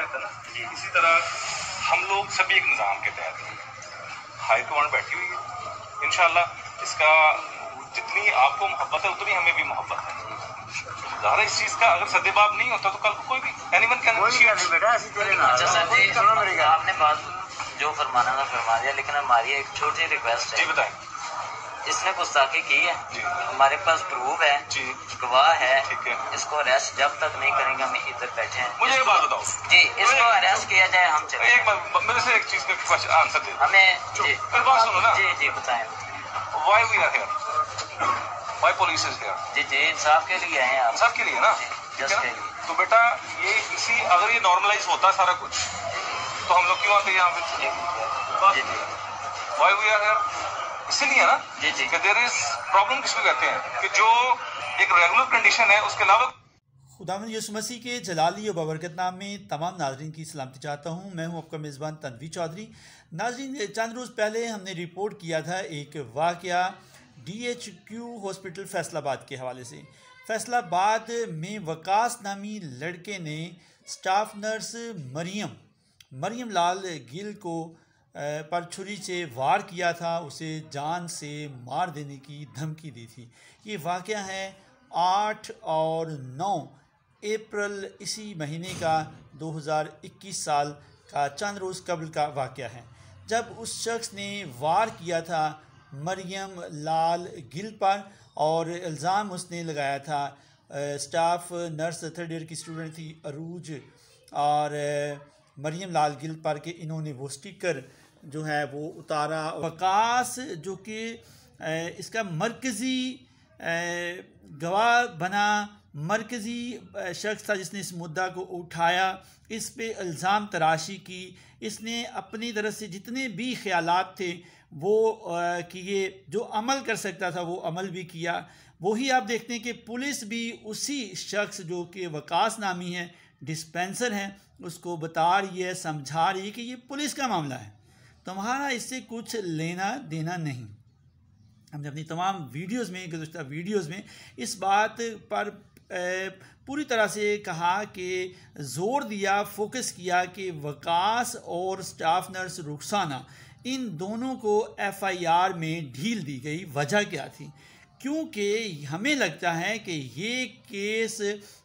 तहत है ना, इसी तरह हम लोग सभी एक निज़ाम के तहत हैं। हाई कमांड बैठी हुई है, इंशाल्लाह इसका जितनी आपको मोहब्बत है उतनी हमें भी मोहब्बत है। ज़ाहिर इस चीज़ का अगर सदेबाब नहीं होता तो कल को कोई भी एनीवन कैन बेटा ऐसी तेरे नाल। अच्छा सर जी, सुनो मेरी बात, आपने बात जो फरमाना था फरमा दिया, लेकिन हमारी एक छोटी रिक्वेस्ट है। जी बताएं। इसने गुस्ताखी की है, हमारे पास प्रूफ है, गवाह है, ठीक है। इसको अरेस्ट जब तक नहीं करेंगे हम इधर बैठे हैं। मुझे एक बात बताओ जी, इसको अरेस्ट किया जाए, हम चले। एक बात मेरे से एक चीज का क्वेश्चन आंसर दे हमें। जी बात सुनो ना। जी जी बताएं। Why we are here, why police is here. जी जी, इंसाफ के लिए हैं आप। सब के लिए ना, जस्ट के लिए। तो बेटा ये इसी अगर ये नॉर्मलाइज होता सारा कुछ तो हम लोग क्यों आते यहाँ पे? व्हाई वी आर हियर इसीलिए ना जी जी कि देयर इज प्रॉब्लम किसको कहते हैं कि जो एक रेगुलर कंडीशन है उसके अलावा। खुदावंद यीशु मसीह के जलाली और बबरकत नाम में तमाम नाजरीन की सलामती चाहता हूँ। मैं हूँ आपका मेज़बान तनवीर चौधरी। नाजरीन, चंद रोज़ पहले हमने रिपोर्ट किया था एक वाक़या DHQ हॉस्पिटल फैसलाबाद के हवाले से। फैसलाबाद में वकास नामी लड़के ने स्टाफ नर्स मरियम लाल गिल को पर छुरी से वार किया था, उसे जान से मार देने की धमकी दी थी। ये वाक़या है 8 और 9 अप्रैल इसी महीने का 2021 साल का चंद रोज़ कबल का वाक़या है, जब उस शख्स ने वार किया था मरियम लाल गिल पर और इल्ज़ाम उसने लगाया था स्टाफ नर्स 3rd ईयर की स्टूडेंट थी अरूज और मरियम लाल गिल पर के इन्होंने वो स्टिकर जो है वो उतारा। वकास जो कि इसका मरकज़ी गवाह बना, मरकज़ी शख्स था जिसने इस मुद्दा को उठाया, इस पे इल्ज़ाम तराशी की, इसने अपनी तरफ से जितने भी ख़यालात थे वो किए, जो अमल कर सकता था वो अमल भी किया। वही आप देखते हैं कि पुलिस भी उसी शख्स जो कि वकास नामी है, डिस्पेंसर है, उसको बता रही है, समझा रही है कि ये पुलिस का मामला है, तुम्हारा इससे कुछ लेना देना नहीं। हमने अपनी तमाम वीडियोज़ में, गुज़श्ता वीडियोज़ में इस बात पर पूरी तरह से कहा कि ज़ोर दिया, फोकस किया कि वकास और स्टाफ नर्स रुखसाना इन दोनों को FIR में ढील दी गई। वजह क्या थी? क्योंकि हमें लगता है कि ये केस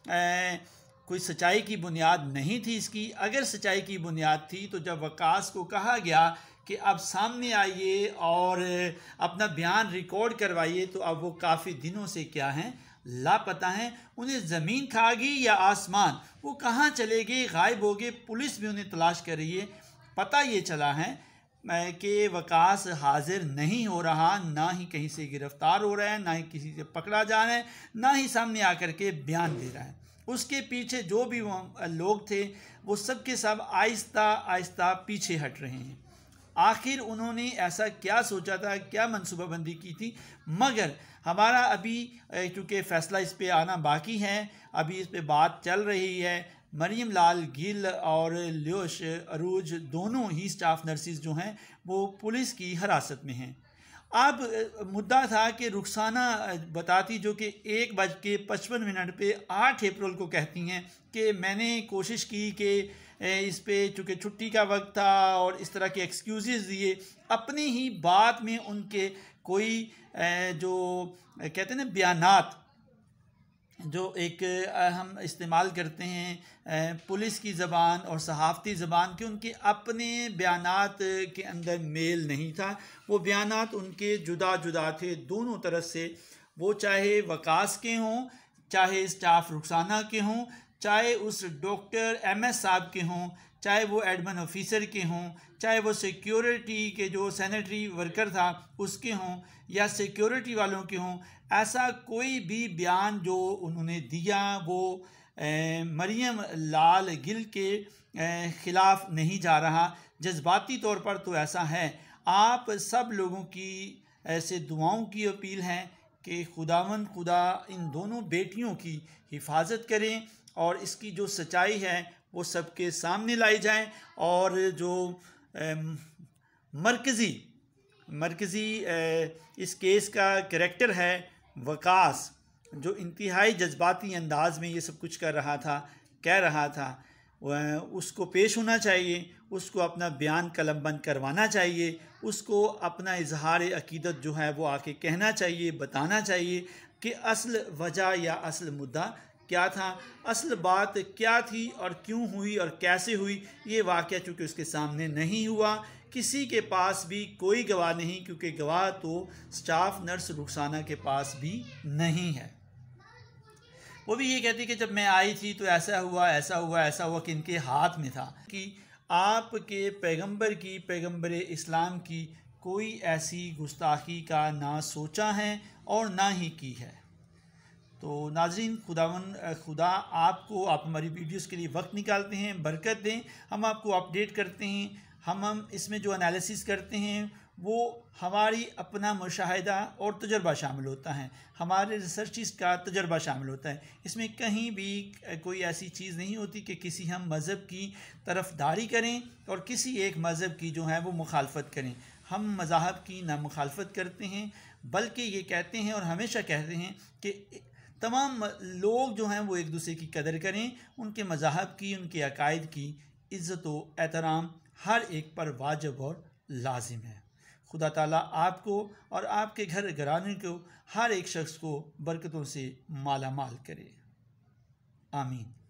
कोई सच्चाई की बुनियाद नहीं थी इसकी। अगर सच्चाई की बुनियाद थी तो जब वकास को कहा गया कि अब सामने आइए और अपना बयान रिकॉर्ड करवाइए, तो अब वो काफ़ी दिनों से क्या हैं, लापता हैं। उन्हें ज़मीन खा गई या आसमान, वो कहाँ चले गए, गायब हो गए। पुलिस भी उन्हें तलाश कर रही है। पता ये चला है कि वकास हाजिर नहीं हो रहा, ना ही कहीं से गिरफ़्तार हो रहा है, ना ही किसी से पकड़ा जा रहा है, ना ही सामने आकर के बयान दे रहा है। उसके पीछे जो भी लोग थे वो सब के सब आहिस्ता आहिस्ता पीछे हट रहे हैं। आखिर उन्होंने ऐसा क्या सोचा था, क्या मनसूबाबंदी की थी? मगर हमारा अभी चूँकि फ़ैसला इस पे आना बाकी है, अभी इस पे बात चल रही है। मरियम लाल गिल और लियोश अरूज दोनों ही स्टाफ नर्सिस जो हैं वो पुलिस की हिरासत में हैं। अब मुद्दा था कि रुखसाना बताती, जो कि 1:55 पे 8 अप्रैल को कहती हैं कि मैंने कोशिश की कि इस पे चूँकि छुट्टी का वक्त था और इस तरह के एक्सक्यूज़ दिए, अपनी ही बात में उनके कोई जो कहते हैं ना बयानात जो एक हम इस्तेमाल करते हैं पुलिस की ज़बान और सहाफ़ती ज़बान के, उनके अपने बयानात के अंदर मेल नहीं था। वो बयानात उनके जुदा जुदा थे दोनों तरफ से, वो चाहे वकास के हों, चाहे स्टाफ रुखसाना के हों, चाहे उस डॉक्टर MS साहब के हों, चाहे वो एडमिन ऑफिसर के हों, चाहे वो सिक्योरिटी के जो सैनिटरी वर्कर था उसके हों, या सिक्योरिटी वालों के हों। ऐसा कोई भी बयान जो उन्होंने दिया वो मरियम लाल गिल के ख़िलाफ़ नहीं जा रहा। जज्बाती तौर पर तो ऐसा है। आप सब लोगों की ऐसे दुआओं की अपील है कि खुदा इन दोनों बेटियों की हिफाजत करें और इसकी जो सच्चाई है वो सबके सामने लाई जाए, और जो मरकज़ी इस केस का करैक्टर है वकास, जो इंतहाई जज्बाती अंदाज में ये सब कुछ कर रहा था, कह रहा था, उसको पेश होना चाहिए, उसको अपना बयान कलमबंद करवाना चाहिए, उसको अपना इजहार अकीदत जो है वो आके कहना चाहिए, बताना चाहिए कि असल वजह या असल मुद्दा क्या था, असल बात क्या थी और क्यों हुई और कैसे हुई। ये वाक़या चूँकि उसके सामने नहीं हुआ, किसी के पास भी कोई गवाह नहीं, क्योंकि गवाह तो स्टाफ नर्स रुखसाना के पास भी नहीं है। वो भी ये कहती कि जब मैं आई थी तो ऐसा हुआ ऐसा हुआ ऐसा हुआ, कि इनके हाथ में था कि आपके पैगंबर की, पैगंबर इस्लाम की कोई ऐसी गुस्ताखी का ना सोचा है और ना ही की है। तो नाज़रीन, खुदा आपको, आप हमारी वीडियोस के लिए वक्त निकालते हैं, बरकत दें। हम आपको अपडेट करते हैं, हम इसमें जो एनालिसिस करते हैं वो हमारी अपना मुशाहिदा और तजर्बा शामिल होता है, हमारे रिसर्चिस का तजर्बा शामिल होता है। इसमें कहीं भी कोई ऐसी चीज़ नहीं होती कि किसी हम मज़हब की तरफदारी करें और किसी एक मज़हब की जो है वो मुखालफत करें। हम मज़ाहब की ना मुखालफत करते हैं, बल्कि ये कहते हैं और हमेशा कहते हैं कि तमाम लोग जो हैं वो एक दूसरे की कदर करें, उनके मज़ाहब की, उनके अकायद की इज़्ज़त व एहतराम हर एक पर वाजिब और लाजिम है। खुदा ताला आपको और आपके घर घराने को, हर एक शख्स को बरकतों से माला माल करे। आमीन।